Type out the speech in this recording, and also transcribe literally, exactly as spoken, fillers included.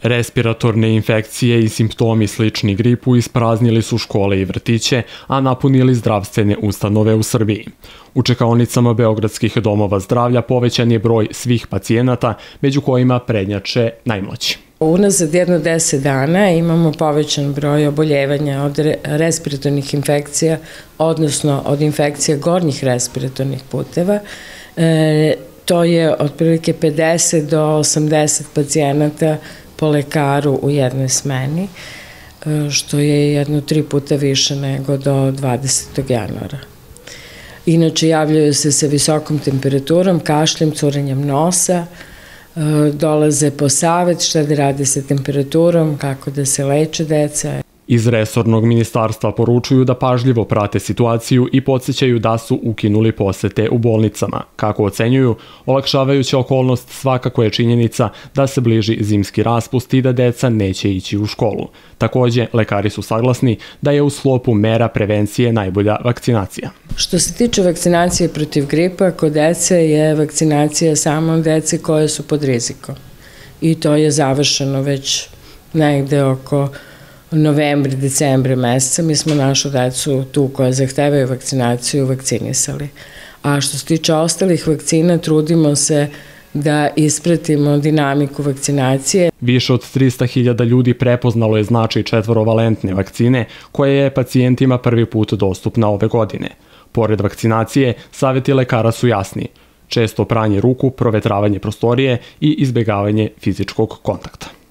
Respiratorne infekcije i simptomi slični gripu ispraznili su škole i vrtiće, a napunili zdravstvene ustanove u Srbiji. U čekaonicama beogradskih domova zdravlja povećan je broj svih pacijenata, među kojima prednjače najmlađi. Unazad jedno deset dana imamo povećan broj oboljevanja od respiratornih infekcija, odnosno od infekcija gornjih respiratornih puteva. E, to je otprilike pedeset do osamdeset pacijenata po lekaru u jednoj smeni, što je jedno tri puta više nego do dvadesetog januara. Inače, javljaju se sa visokom temperaturom, kašljem, curenjem nosa, dolaze po savet šta da rade sa temperaturom, kako da se leče deca. Iz resornog ministarstva poručuju da pažljivo prate situaciju i podsjećaju da su ukinuli posete u bolnicama. Kako ocenjuju, olakšavajuća okolnost svakako je činjenica da se bliži zimski raspust i da deca neće ići u školu. Takođe, lekari su saglasni da je u sklopu mera prevencije najbolja vakcinacija. Što se tiče vakcinacije protiv gripa, kod dece je vakcinacija samo dece koje su pod rizikom. I to je završeno već negde oko novembra, decembra meseca. Mi smo našu decu tu koja zahtevaju vakcinaciju vakcinisali. A što se tiče ostalih vakcina, trudimo se da ispratimo dinamiku vakcinacije. Više od trista hiljada ljudi prepoznalo je značaj četvorovalentne vakcine koja je pacijentima prvi put dostupna ove godine. Pored vakcinacije, savjeti lekara su jasni. Često pranje ruku, provetravanje prostorije i izbjegavanje fizičkog kontakta.